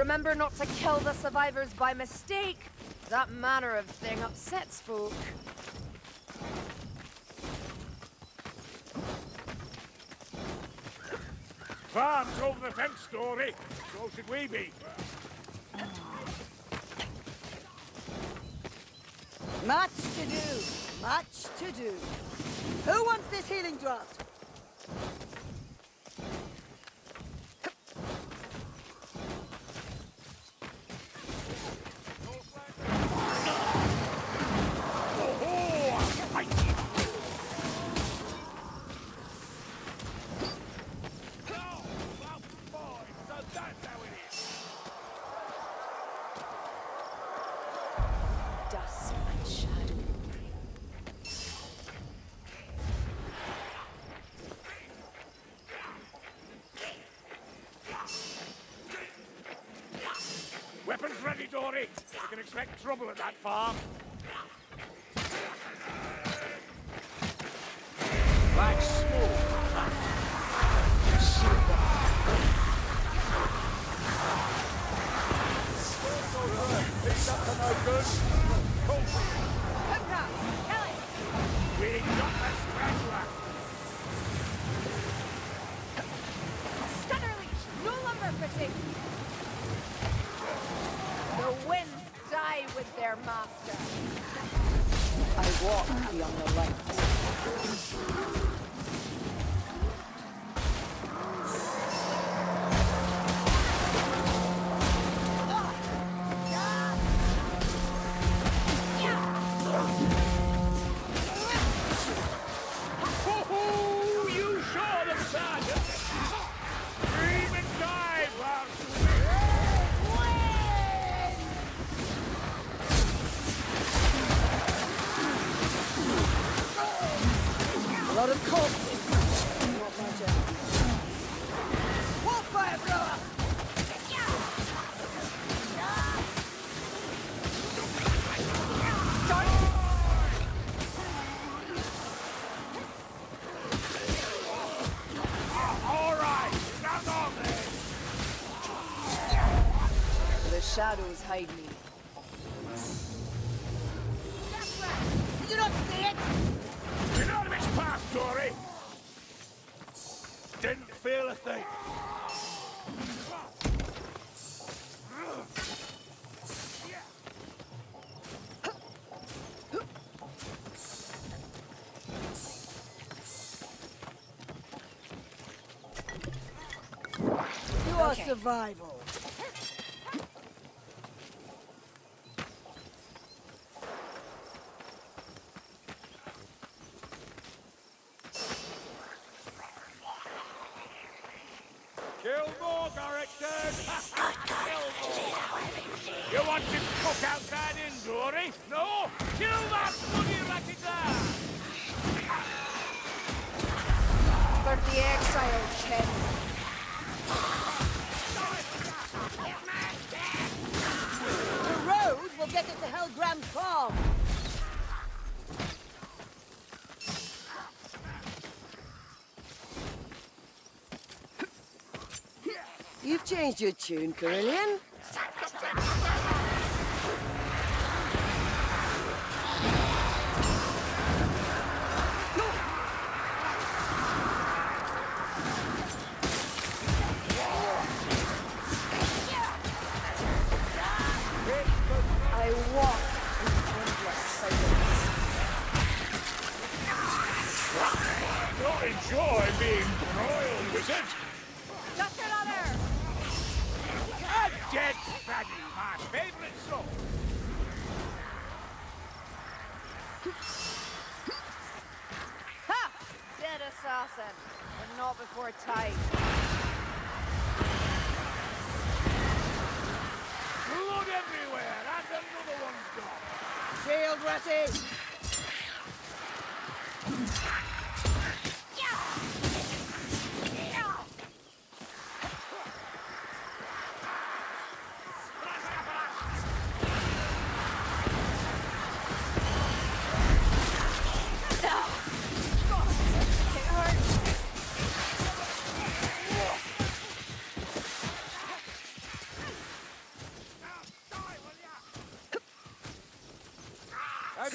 Remember not to kill the survivors by mistake. That manner of thing upsets folk. Farm's over the fence, Story. So should we be. Much to do. Much to do. Who wants this healing draft? Weapons ready, Dory. You can expect trouble at that farm. Like smoke. It's up to no good. Hookah! Kelly! We got the strangler. Stunner leash! No lumber fitting! The winds die with their master. I walk beyond the light. You saw them, Sergeant! Dream and die, A lot of corpses. Not much else. Wildfire blower! all right! Stand on there! The shadows hide me. Did you not see it? You know it's past, Dory! Didn't feel a thing. You are survival. Kill more, directors! Kill more! You want to cook outside in, Dory? No? Kill that bloody racketeer! 30 exiles, Ken. The road will get us to Helgram Farm. You've changed your tune, Carillion. I walk in endless silence. Don't enjoy being broiled, wizard! Just another! A dead fatty, my favorite song! Ha! Dead assassin, but not before time. Blood everywhere, and another one's gone! Shield ready.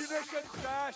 ammunition stash!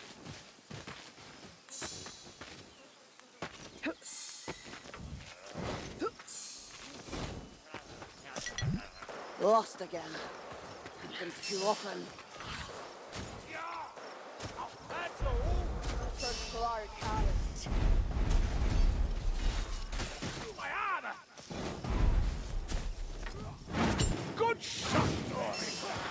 Lost again. Happens too often. That's all! Circular cannons. My armor! Good shot, Dory!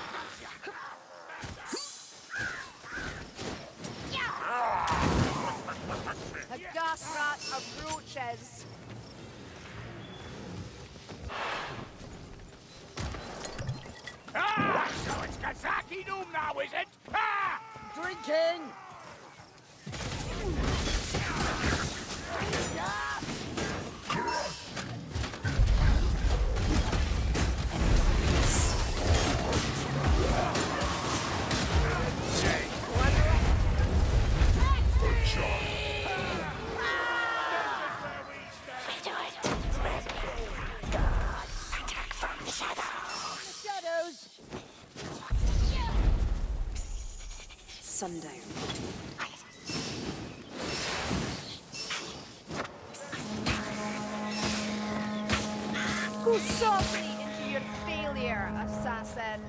The gas rat approaches. Ah! So it's Kazaki Noom now, is it? Ah! Drinking! Shadows! Sundown. Go softly into your failure, assassin.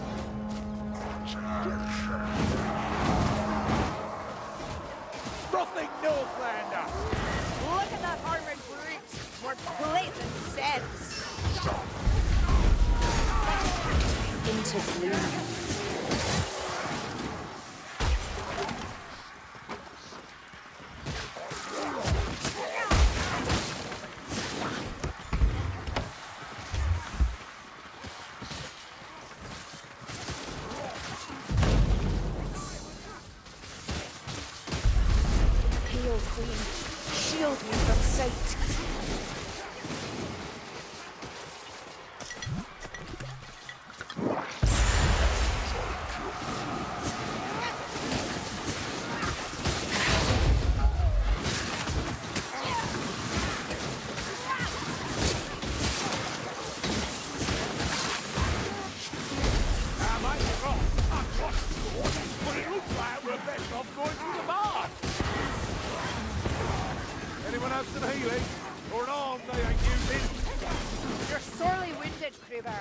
Roughing Northlander! Look at that armored brute. More blatant sense. Into bloom. Pale Queen, shield me from sight. I might be wrong. I crossed the water, but it looks like we're best off going through the barn. Anyone have some healing? Or an arm they ain't using? You're sorely wounded, Kruber.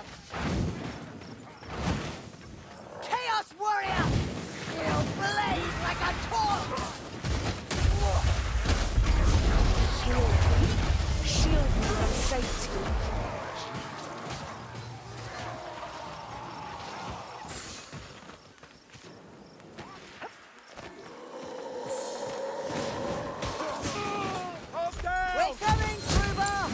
Chaos Warrior! He'll blaze like a torch! Shield me from sight. Up down! We're coming, Kruber!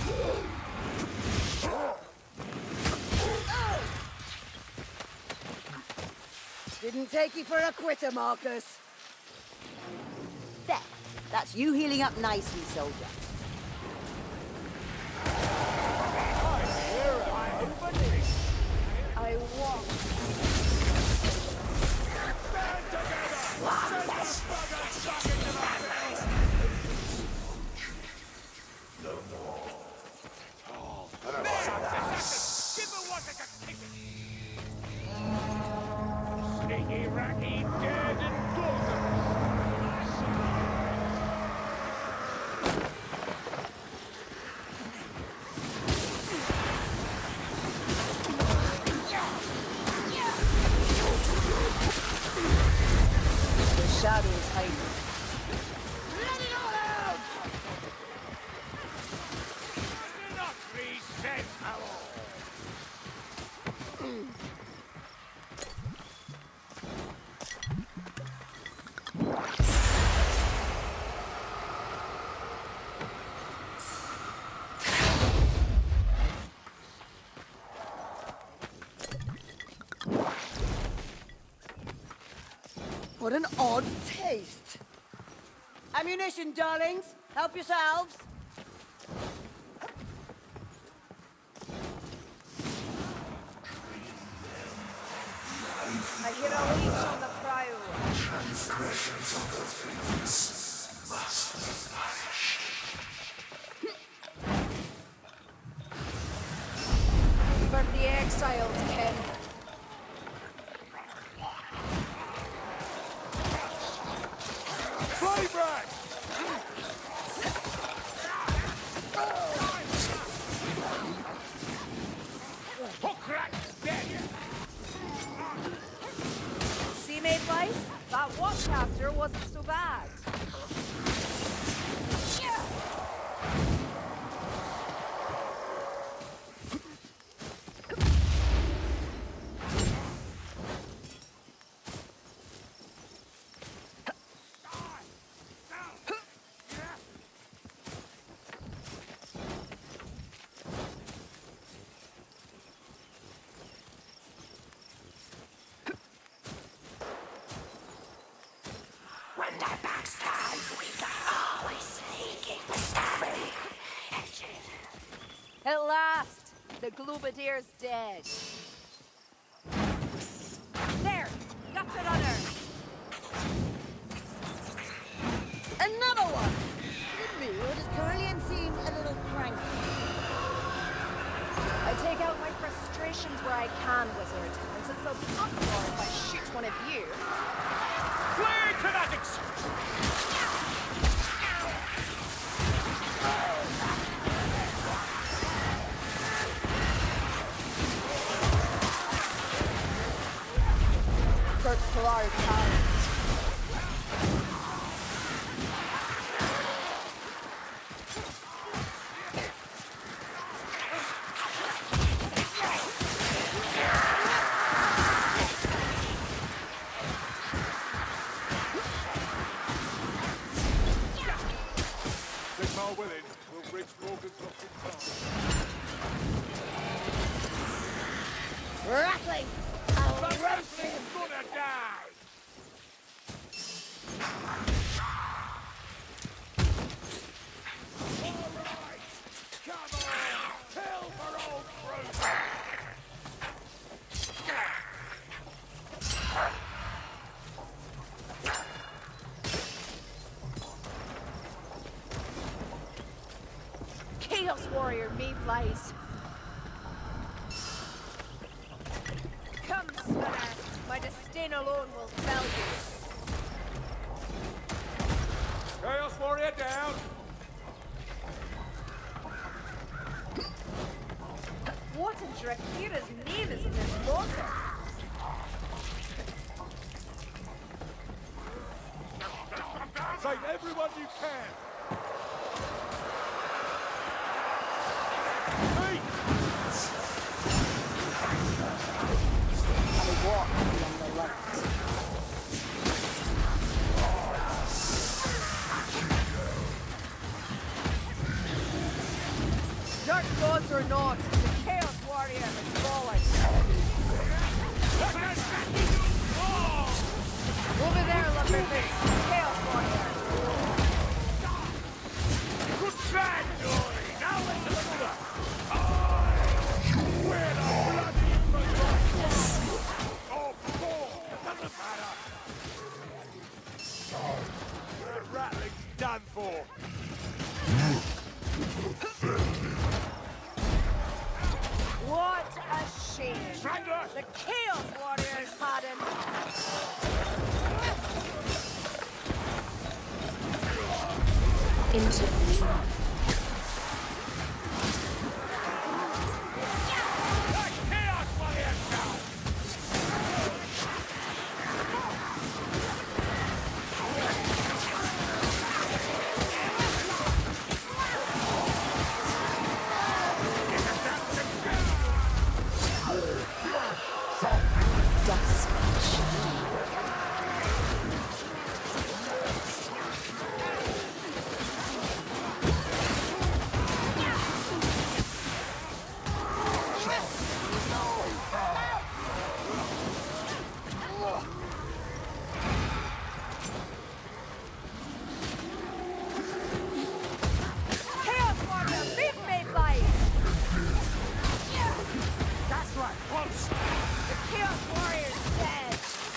Didn't take you for a quitter, Marcus. There. That's you healing up nicely, soldier. I walk. Stand together! Send the buggers back into the pit! Give her one like a kick! Sneaky, racky, dead and dozen! The shadows hide. Let it all out! Not resent our What an odd taste. Ammunition, darlings. Help yourselves. I hear a leech on the prow. Transgressions of the faithless must be punished. For the exiles, Ken. wasn't so bad. When their backs turned, we were always sneaking, stabbing. At last, the Globadier's dead. There! Got another! Another one! The mood is Carillion seemed a little cranky. I take out my frustrations where I can, wizard. And since they'll be uproar if I shoot one of you... Flee, fanatics! Search for our talent. Sigmar willing, we'll reach Morgan's lost in time. Rattling! The wrestling's gonna die! Alright! Come on! Kill for old Bruce! Chaos Warrior Mayflies. Come, Spinner. My disdain alone will fell you. Chaos Warrior down! What in Drakira's name is in this water? Save everyone you can! Meet! I walk along the light. Dark gods or not, the Chaos Warrior has fallen. Over there, Lumberface. Chaos Warrior. Good try, Dory! Now let's another! Where the bloody oh, doesn't matter! The rattling's done for! What a shame. Strangler! The Chaos Warriors had him. Chaos Warrior down! Chaos Warrior, leave Mayflies! That's right, close! The Chaos Warrior's dead.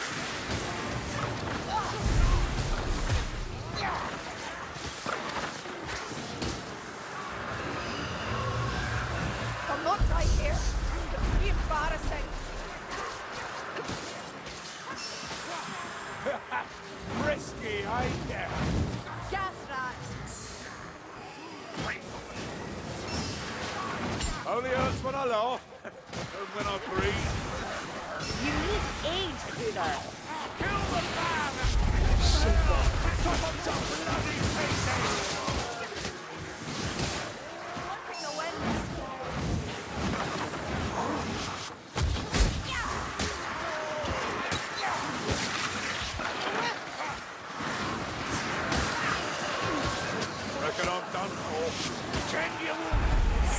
I'll not die here. It'll be embarrassing. Risky, ain't ya? Gas rats. Only hurts when I laugh, and when I breathe. You need aid, Kuna. Kill the man! Reckon I'm done for. Tend your wound.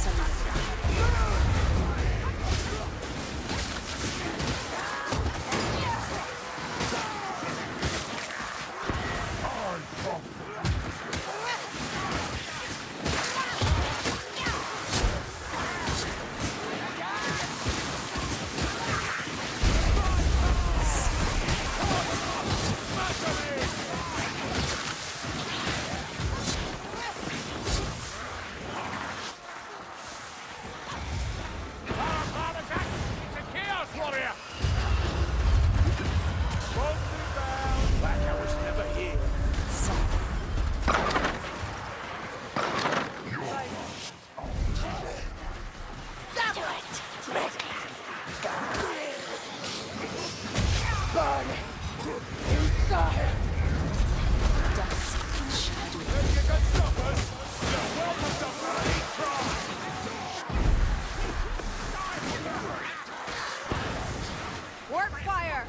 Work fire!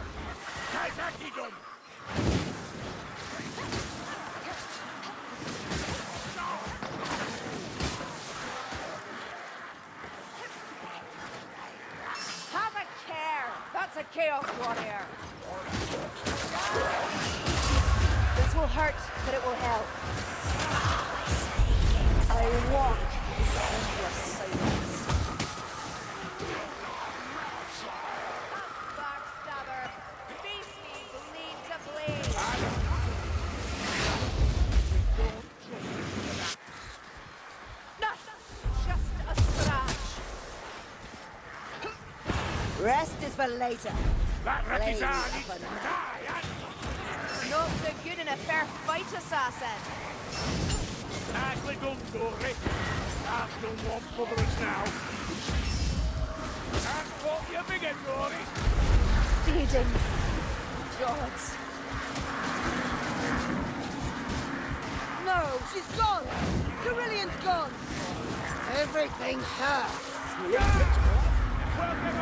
Have a care! That's a Chaos Warrior! This will hurt, but it will help. I walk in your silence. Backstabber! Beast me, bleed to bleed! Nothing! Just a scratch! Rest is for later. That Blaze Rakizar up needs to and- die. Not so good in a fair fight, assassin! Nicely done, Dory. I've done one for us now. And what you bigger, Dory? Feeding gods. No, she's gone. Carillion's gone. Everything hurts. Well,